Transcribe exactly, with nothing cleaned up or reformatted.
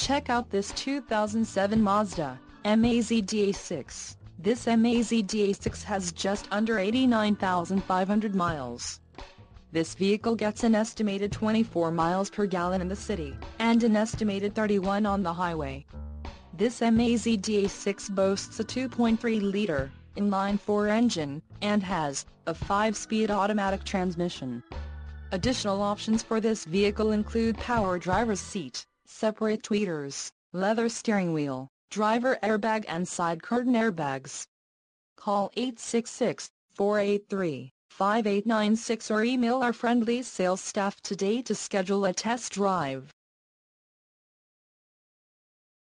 Check out this two thousand seven Mazda M A Z D A six. This M A Z D A six has just under eighty-nine thousand five hundred miles. This vehicle gets an estimated twenty-four miles per gallon in the city, and an estimated thirty-one on the highway. This M A Z D A six boasts a two point three liter inline-four engine, and has a five-speed automatic transmission. Additional options for this vehicle include power driver's seat, separate tweeters, leather steering wheel, driver airbag and side curtain airbags. Call eight six six, four eight three, five eight nine six or email our friendly sales staff today to schedule a test drive.